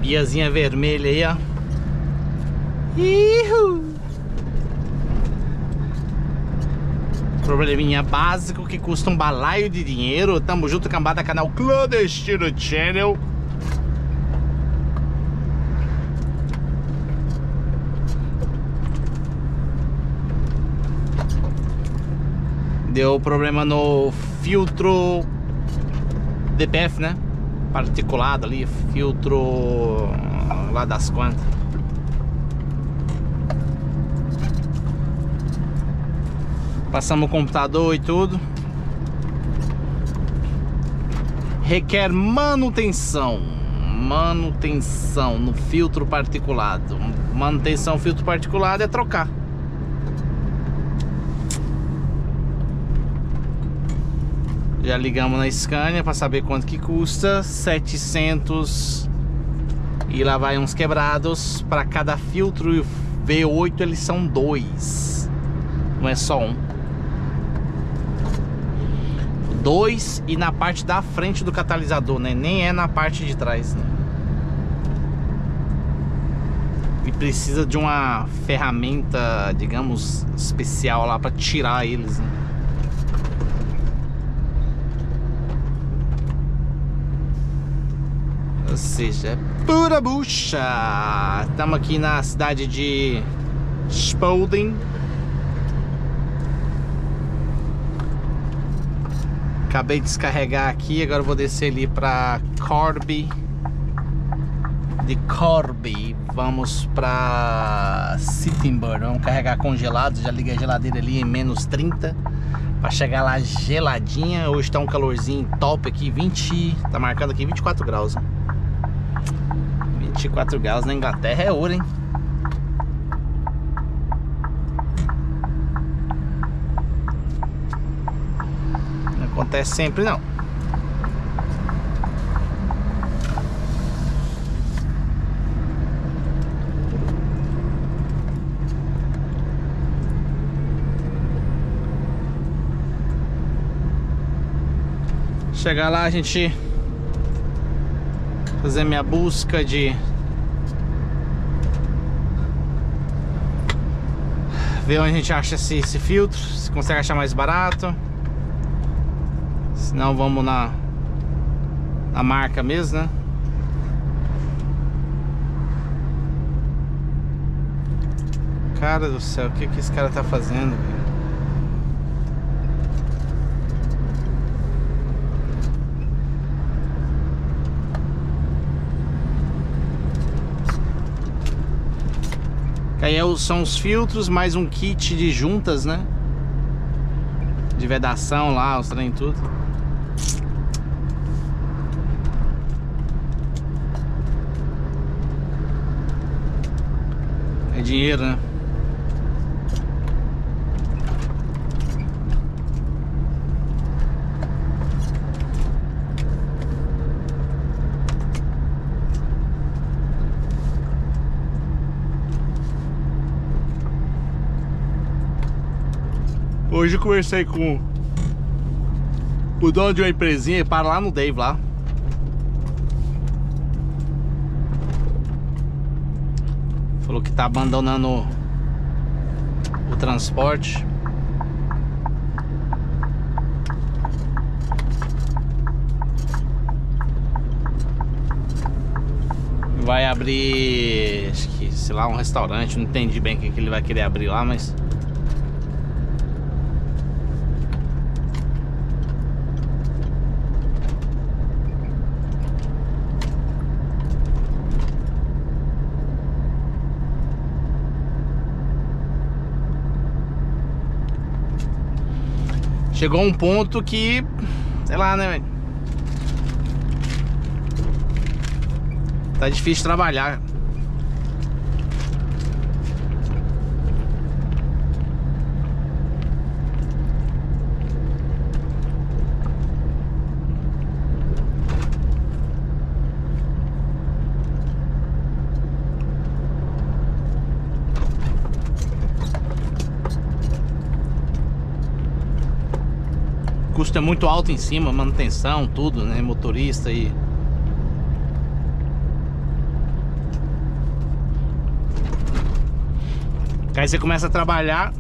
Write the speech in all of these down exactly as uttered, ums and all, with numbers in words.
Piazinha vermelha aí, ó. Ihu! Probleminha básico que custa um balaio de dinheiro. Tamo junto, cambada, canal Clandestino Channel. Deu problema no filtro D P F, né? Particulado ali, filtro lá das quantas. Passamos o computador e tudo. Requer manutenção. Manutenção no filtro particulado. Manutenção filtro particulado é trocar. Já ligamos na Scania para saber quanto que custa. setecentos. E lá vai uns quebrados. Para cada filtro e V oito eles são dois. Não é só um. Dois e na parte da frente do catalisador, né? Nem é na parte de trás, né? E precisa de uma ferramenta, digamos, especial lá para tirar eles, né? Ou seja, é pura bucha. Estamos aqui na cidade de Spalding. Acabei de descarregar aqui, agora eu vou descer ali para Corby. De Corby vamos para Sittingbourne. Vamos carregar congelado, já liguei a geladeira ali em menos trinta. Para chegar lá geladinha. Hoje está um calorzinho top aqui, vinte, tá marcando aqui vinte e quatro graus. Né? vinte e quatro graus na Inglaterra é ouro, hein? Não acontece sempre não. Chegar lá, a gente fazer minha busca de ver onde a gente acha esse, esse filtro, se consegue achar mais barato. Se não, vamos na, na marca mesmo, né? Cara do céu, o que que esse cara tá fazendo, velho? Aí são os filtros, mais um kit de juntas, né? De vedação lá, os trem tudo. É dinheiro, né? Hoje eu conversei com o dono de uma empresinha, para lá no Dave lá. Falou que tá abandonando o transporte. Vai abrir, acho que, sei lá, um restaurante. Não entendi bem o que ele vai querer abrir lá, mas... Chegou um ponto que, sei lá, né, velho? Tá difícil trabalhar. O custo é muito alto em cima, manutenção, tudo, né? Motorista e... Aí você começa a trabalhar.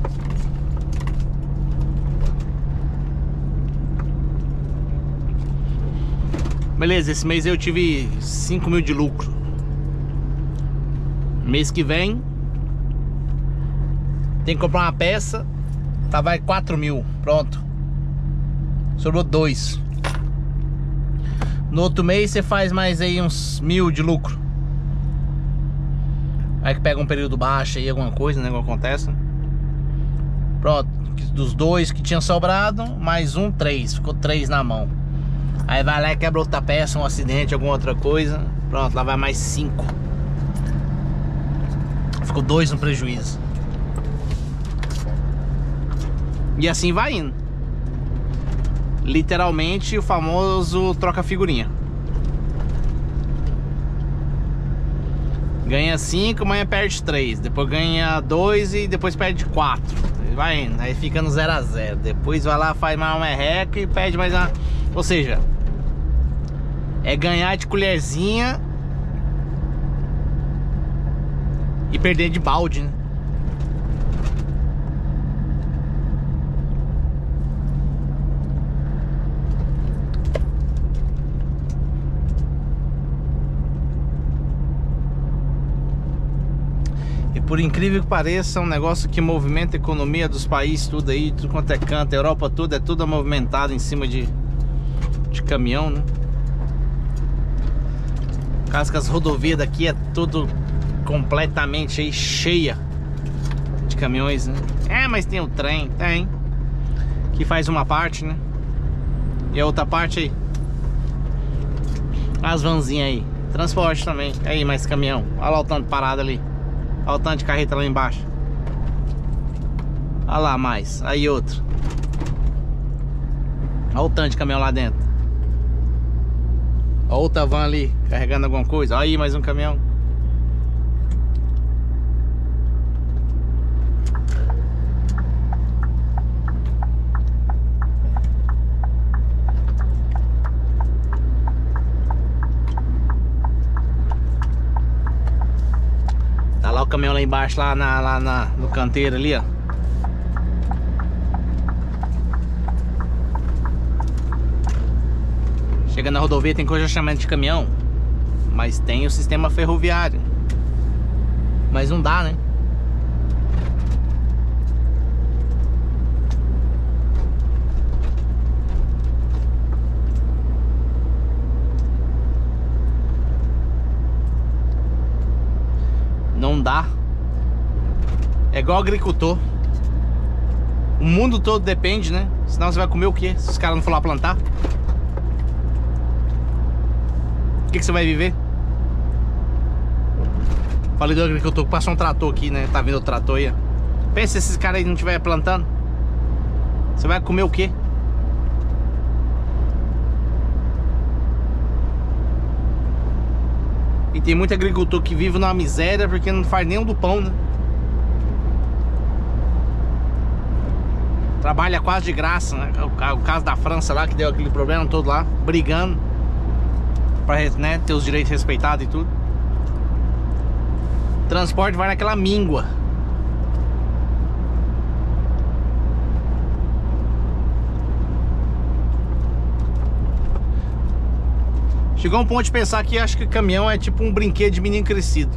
Beleza, esse mês eu tive cinco mil de lucro. Mês que vem tem que comprar uma peça. Tá, vai quatro mil. Pronto. Sobrou dois. No outro mês você faz mais aí uns mil de lucro. Aí que pega um período baixo aí, alguma coisa, né? Que acontece. Pronto. Dos dois que tinha sobrado, mais um, três. Ficou três na mão. Aí vai lá e quebra outra peça, um acidente, alguma outra coisa. Pronto, lá vai mais cinco. Ficou dois no prejuízo. E assim vai indo. Literalmente o famoso troca figurinha. Ganha cinco, amanhã perde três. Depois ganha dois e depois perde quatro. Vai indo, aí fica no zero a zero. Depois vai lá, faz mais uma merreca e perde mais uma. Ou seja, é ganhar de colherzinha e perder de balde, né? E por incrível que pareça, é um negócio que movimenta a economia dos países, tudo aí, tudo quanto é canto, a Europa tudo, é tudo movimentado em cima de, de caminhão, né? Por causa que as rodovias daqui é tudo completamente aí cheia de caminhões, né? É, mas tem o trem, tem, que faz uma parte, né? E a outra parte aí, as vanzinhas aí, transporte também. Aí, mais caminhão, olha lá o tanto parado ali. Olha o tanto de carreta lá embaixo. Olha lá mais. Aí outro. Olha o tanto de caminhão lá dentro. Olha outra van ali carregando alguma coisa. Olha aí mais um caminhão. Tá lá o caminhão lá embaixo, lá, na, lá na, no canteiro ali, ó. Chega na rodovia, tem coisa chamando de caminhão, mas tem o sistema ferroviário. Mas não dá, né? Não dá. É igual agricultor. O mundo todo depende, né? Senão você vai comer o quê? Se os caras não for lá plantar. O que, que você vai viver? Falei do agricultor que passou um trator aqui, né? Tá vindo o trator aí, ó. Pensa se esses caras aí não estiverem plantando. Você vai comer o quê? E tem muito agricultor que vive numa miséria porque não faz nem um do pão, né? Trabalha quase de graça, né? O caso da França lá, que deu aquele problema todo lá, brigando pra, né, ter os direitos respeitados e tudo. Transporte vai naquela míngua. Chegou um ponto de pensar que acho que caminhão é tipo um brinquedo de menino crescido.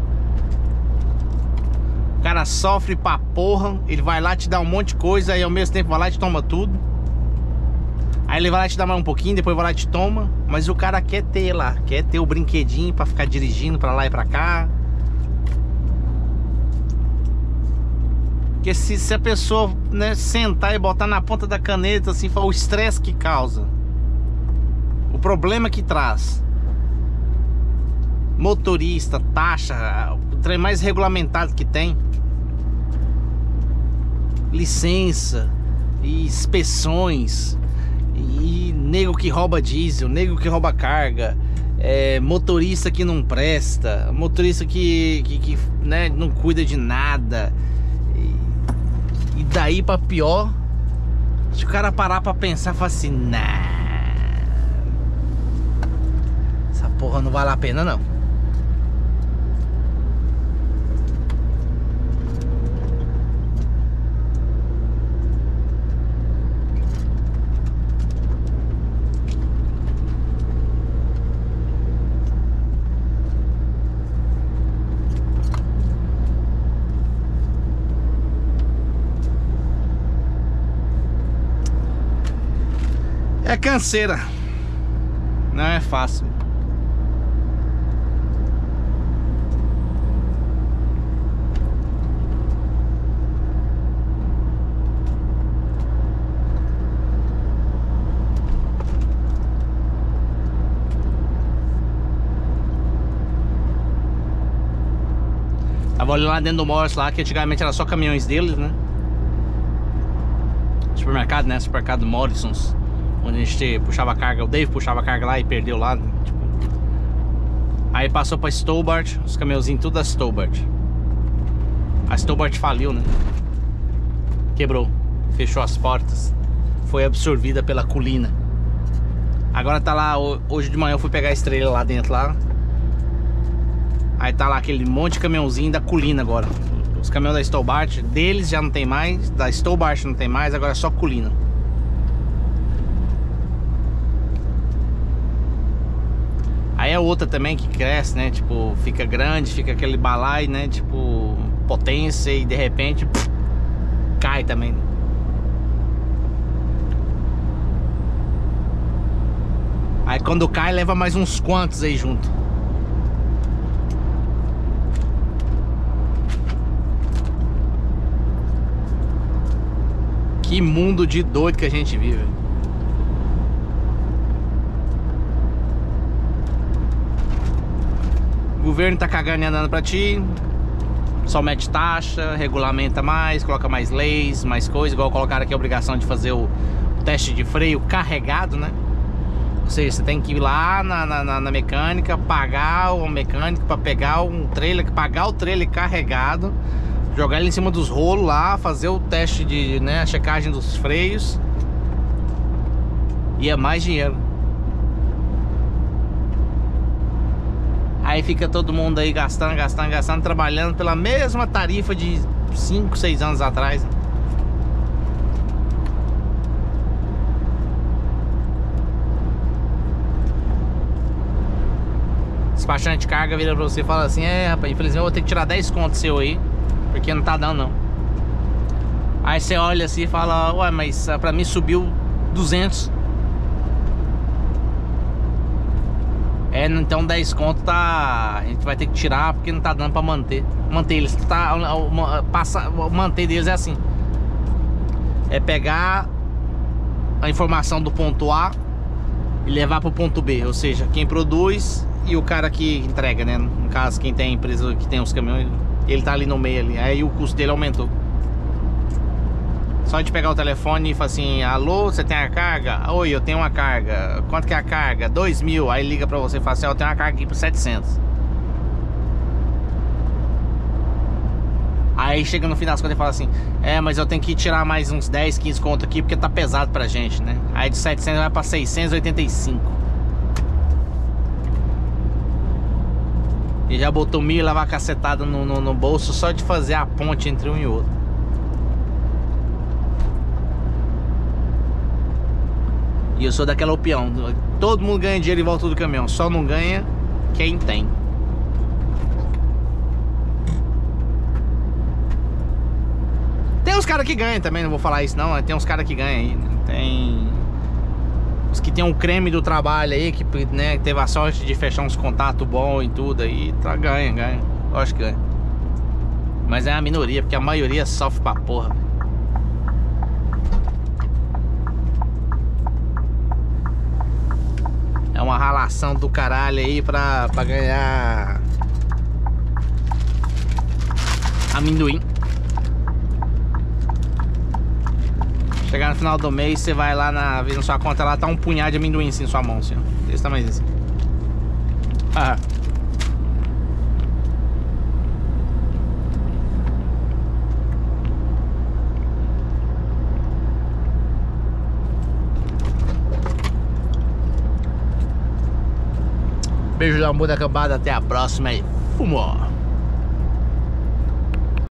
O cara sofre pra porra, ele vai lá te dar um monte de coisa e ao mesmo tempo vai lá e te toma tudo. Aí ele vai lá e te dá mais um pouquinho, depois vai lá e te toma. Mas o cara quer ter lá, quer ter o brinquedinho pra ficar dirigindo pra lá e pra cá. Porque se, se a pessoa, né, sentar e botar na ponta da caneta assim, o estresse que causa, o problema que traz, motorista, taxa, o trem mais regulamentado que tem, licença, e inspeções, e nego que rouba diesel, nego que rouba carga, é, motorista que não presta, motorista que, que, que né, não cuida de nada. E, e daí pra pior, se o cara parar pra pensar, fala assim, nah, essa porra não vale a pena não. É canseira. Não é fácil. Tava olhando lá dentro do Morris lá, que antigamente era só caminhões deles, né? Supermercado, né? Supermercado Morrisons, onde a gente puxava carga, o Dave puxava carga lá e perdeu lá, tipo. Aí passou pra Stobart, os caminhãozinhos tudo da Stobart. A Stobart faliu, né? Quebrou, fechou as portas, foi absorvida pela Culina. Agora tá lá, hoje de manhã eu fui pegar a estrela lá dentro lá. Aí tá lá aquele monte de caminhãozinho da Culina agora. Os caminhões da Stobart, deles já não tem mais, da Stobart não tem mais, agora é só Culina. Aí é outra também que cresce, né? Tipo, fica grande, fica aquele balai, né? Tipo, potência e de repente pff, cai também. Aí quando cai, leva mais uns quantos aí junto. Que mundo de doido que a gente vive. O governo tá cagando e andando pra ti. Só mete taxa, regulamenta mais, coloca mais leis, mais coisas. Igual colocaram aqui a obrigação de fazer o teste de freio carregado, né? Ou seja, você tem que ir lá na, na, na mecânica, pagar o mecânico pra pegar um trailer, pagar o trailer carregado, jogar ele em cima dos rolos lá, fazer o teste de, né, a checagem dos freios. E é mais dinheiro. Aí fica todo mundo aí gastando, gastando, gastando, trabalhando pela mesma tarifa de cinco, seis anos atrás. Despachante de carga vira pra você e fala assim: é, rapaz, infelizmente eu vou ter que tirar dez contos seu aí, porque não tá dando não. Aí você olha assim e fala: ué, mas pra mim subiu duzentos. É, então dez conto tá, a gente vai ter que tirar porque não tá dando pra manter. Manter eles, tá, passa, manter deles é assim: é pegar a informação do ponto A e levar pro ponto B. Ou seja, quem produz e o cara que entrega, né? No caso, quem tem a empresa que tem os caminhões, ele tá ali no meio ali. Aí o custo dele aumentou. Só de pegar o telefone e falar assim: alô, você tem a carga? Oi, eu tenho uma carga. Quanto que é a carga? dois mil. Aí liga pra você e fala assim: eu tenho uma carga aqui por setecentos. Aí chega no final das contas e fala assim: é, mas eu tenho que tirar mais uns dez, quinze conto aqui porque tá pesado pra gente, né? Aí de setecentos vai pra seiscentos e oitenta e cinco. E já botou mil e levar cacetada no, no, no bolso só de fazer a ponte entre um e outro. E eu sou daquela opinião: todo mundo ganha dinheiro em volta do caminhão, só não ganha quem tem. Tem uns caras que ganham também, não vou falar isso não. Tem uns caras que ganham aí, né? Tem os que tem um creme do trabalho aí, que, né, teve a sorte de fechar uns contatos bons e tudo aí, tá, ganha, ganha. Lógico que ganha. Mas é a minoria, porque a maioria sofre pra porra. É uma ralação do caralho aí pra, pra ganhar amendoim. Chegar no final do mês, você vai lá na, na sua conta, lá tá um punhado de amendoim assim em sua mão, assim, ó. Desse tamanho assim. Ah. Beijo da muda acabada, até a próxima e fumou!